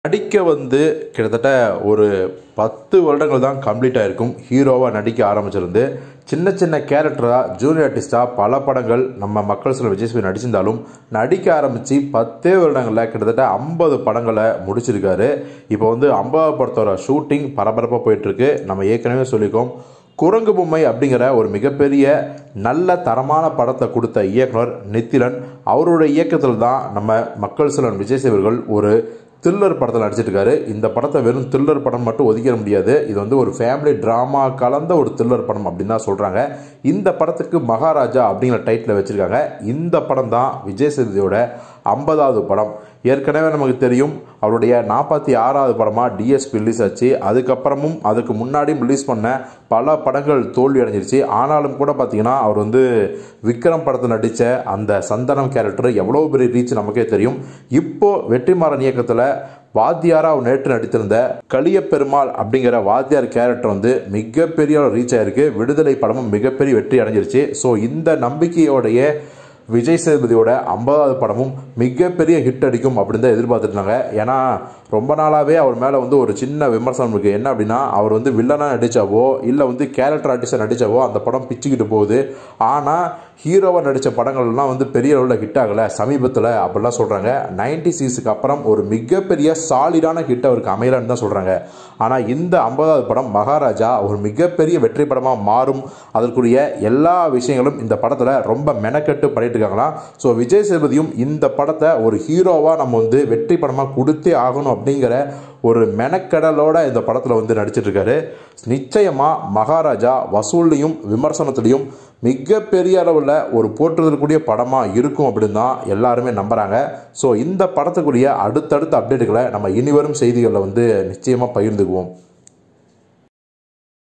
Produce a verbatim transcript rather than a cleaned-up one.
நடிக்க வந்து கிட்டத்தட்ட ஒரு பத்து வருடங்கள் தான் கம்ப்ளீட் ஆகிருக்கும் ஹீரோவாக நடிக்க ஆரம்பிச்சிருந்து. சின்ன சின்ன கேரக்டராக ஜூனியர் ஆர்டிஸ்டாக பல படங்கள் நம்ம மக்கள் சில விஜய் சேதுபதி நடிச்சிருந்தாலும் நடிக்க ஆரம்பித்து பத்தே வருடங்களில் கிட்டத்தட்ட ஐம்பது படங்களை முடிச்சிருக்காரு. இப்போ வந்து ஐம்பது படத்தோட ஷூட்டிங் பரபரப்பாக போயிட்டுருக்கு. நம்ம ஏற்கனவே சொல்லியிருக்கோம், குரங்கு பொம்மை அப்படிங்கிற ஒரு மிகப்பெரிய நல்ல தரமான படத்தை கொடுத்த இயக்குனர் நித்திலன் அவருடைய இயக்கத்தில் தான் நம்ம மக்கள் சிலன் விஜய் சேதுபதி ஒரு த்ரில்லர் படத்தில் நடிச்சிட்டு இருக்காரு. இந்த படத்தை வெறும் த்ரில்லர் படம் மட்டும் ஒதுக்கிட முடியாது, இது வந்து ஒரு ஃபேமிலி ட்ராமா கலந்த ஒரு த்ரில்லர் படம் அப்படின்னு தான் சொல்கிறாங்க. இந்த படத்துக்கு மகாராஜா அப்படிங்கிற டைட்டில் வச்சுருக்காங்க. இந்த படம் தான் விஜய் சேதுபதியோட ஐம்பதாவது படம். ஏற்கனவே நமக்கு தெரியும், அவருடைய நாற்பத்தி ஆறாவது படமாக டிஎஸ்பி ரிலீஸ் ஆச்சு. அதுக்கப்புறமும் அதுக்கு முன்னாடியும் ரிலீஸ் பண்ண பல படங்கள் தோல்வி அடைஞ்சிருச்சு. ஆனாலும் கூட பார்த்தீங்கன்னா அவர் வந்து விக்ரம் படத்தில் நடித்த அந்த சந்தனம் கேரக்டர் எவ்வளோ பெரிய ரீச் நமக்கே தெரியும். இப்போது வெற்றிமாறன் இயக்கத்தில் வாத்தியாரா அவர் நேற்று நடித்திருந்த கலிய பெருமாள் அப்படிங்கிற வாத்தியார் கேரக்டர் வந்து மிகப்பெரிய ரீச் ஆயிருக்கு. விடுதலை படமும் மிகப்பெரிய வெற்றி அடைஞ்சிருச்சு. ஸோ இந்த நம்பிக்கையோடைய விஜய் சேதுபதியோட ஐம்பதாவது படமும் மிகப்பெரிய ஹிட் அடிக்கும் அப்படின்னு தான் எதிர்பார்த்துருந்தாங்க. ஏன்னா ரொம்ப நாளாகவே அவர் மேலே வந்து ஒரு சின்ன விமர்சனம் இருக்குது. என்ன அப்படின்னா, அவர் வந்து வில்லனாக நடித்தாவோ இல்லை வந்து கேரக்டர் ஆர்டிஸ்டாக நடித்தாவோ அந்த படம் பிச்சுக்கிட்டு போகுது. ஆனால் ஹீரோவாக நடித்த படங்கள்லாம் வந்து பெரிய அளவில் ஹிட் ஆகலை சமீபத்தில் அப்படிலாம் சொல்கிறாங்க. நைன்டி சீஸுக்கு அப்புறம் ஒரு மிகப்பெரிய சாலிடான ஹிட் அவருக்கு அமையலன்னு தான் சொல்கிறாங்க. ஆனால் இந்த ஐம்பதாவது படம் மகாராஜா ஒரு மிகப்பெரிய வெற்றி படமாக மாறும். அதற்குரிய எல்லா விஷயங்களும் இந்த படத்தில் ரொம்ப மெனக்கெட்டு பண்ணிட்டு இருக்காங்களாம். ஸோ விஜய் சேதுபதியும் இந்த படத்தை ஒரு ஹீரோவாக நம்ம வந்து வெற்றி படமாக கொடுத்தே ஆகணும் அப்படிங்கிற ஒரு மெனக்கடலோட இந்த படத்தில் வந்து நடிச்சிட்டு இருக்காரு. நிச்சயமாக மகாராஜா வசூல்லையும் விமர்சனத்துலையும் மிகப்பெரிய அளவில் ஒரு போற்றுதற்குரிய படமாக இருக்கும் அப்படின்னு தான் எல்லாருமே நம்புகிறாங்க. ஸோ இந்த படத்துக்குரிய அடுத்தடுத்த அப்டேட்டுகளை நம்ம இனிவரும் செய்திகளில் வந்து நிச்சயமாக பகிர்ந்துக்குவோம்.